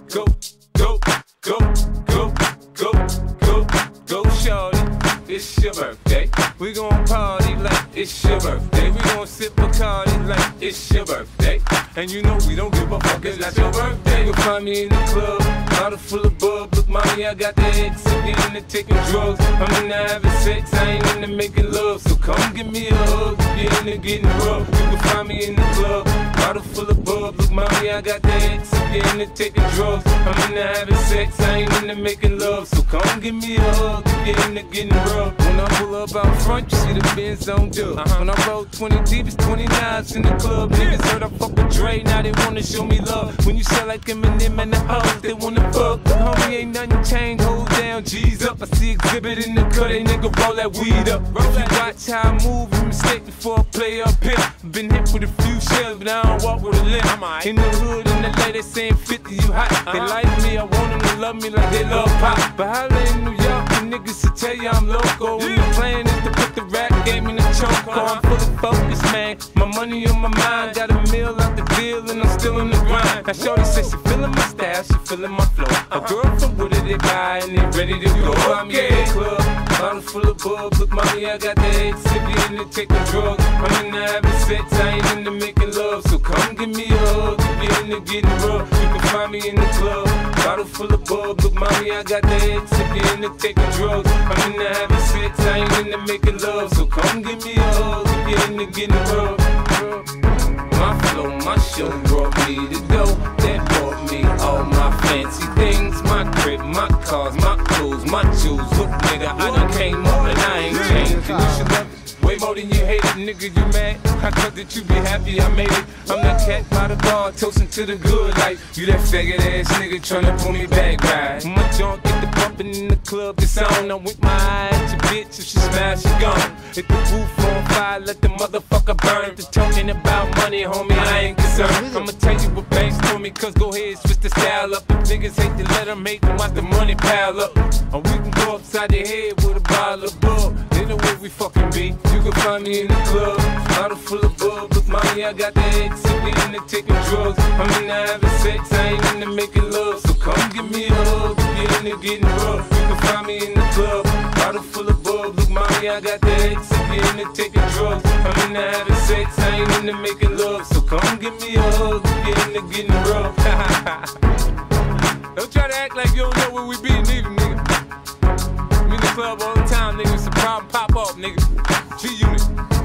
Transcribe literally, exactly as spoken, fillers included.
go, go, go, go, go, go, go, shorty. It's your birthday. We gon' party like it's your birthday. We gon' sip Bacardi like it's your birthday. And you know we don't give a fuck, it's not your birthday. You'll find me in the club, bottle full of bub. Look, mommy, I got the X, I'm into taking drugs. I'm into having sex, I ain't into making love. So come give me a hug, you're into getting rough. You can find me in the club, bottle full of bub. Look, mommy, I got the X, I'm into taking drugs. I'm into having sex, I ain't into making love. So come give me a hug, you're into getting rough. When I pull up out front, you see the Benz on dub. Uh-huh. When I roll twenty deep, it's twenty-nines in the club. Niggas heard I fuck with Dre, now they wanna show me love. When you sell like Eminem and the hoes, they wanna fuck. But homie, ain't nothing changed, hold down, G's up. I see exhibit in the cut, they nigga roll that weed up. Roll that. Watch how I move, you mistake before I play up here. Been hit with a few shells, but I don't walk with a limp. Right. In the hood, in the lady saying fifty, you hot. Uh-huh. They like me, I want them to love me like they love pop. But holla in New York, the niggas will tell you I'm loco. Yeah. And the plan is to put the rap game in the choke. Uh-huh. I'm fully focused, man. My money on my mind, got a meal out the deal, and I'm still in the grind. Now shorty says she feeling my style, she feeling my flow. A girl from Wooded, they buy and they ready to go. I'm in the club, bottle full of bub. Look, mommy, I got the X, if you into taking drugs. I'm into having sex, I ain't into making love. So come give me a hug, if you're into getting rough. You can find me in the club, bottle full of bub. Look, mommy, I got the X, if you're into taking drugs. I'm into having sex, I ain't into making love. So come give me a hug, if you're into getting rough. My flow, my show brought me to go. That brought me all my fancy things. My crib, my cars, my clothes, my jewels. Look, nigga, I done came up and I ain't changed. And you should love it way more than you hate it, nigga, you mad? I thought that you be happy I made it. I'm that cat by the bar, toasting to the good life. You that faggot ass nigga tryna pull me back, right? My junk get the bumpin' in the club, it's on. I'm with my eye at your bitch, if she smash, she gone. Hit the roof on fire, let the motherfucker burn. The talking about money, homie, I ain't concerned. I'ma tell you what banks told me, cause go ahead, switch the style up. If niggas hate to let them hate them, watch the money pile up. Or we can go upside the head with a bottle of bub. They know where we fucking be. You can find me in the club, bottle full of bub. Look, mommy, I got the X, if we into taking drugs. I'm into having sex, I ain't into making love. So come give me a hug, if you're into getting rough. You can find me in the club, bottle full of bub. Look, mommy, I got the X, if you're into taking drugs. I'm into having sex, I ain't into making love. So come give me a hug, if you're into getting rough. Don't try to act like you don't know where we be, neither, nigga. I'm in the club all the time, nigga. It's a problem, pop up, nigga. G-Unit.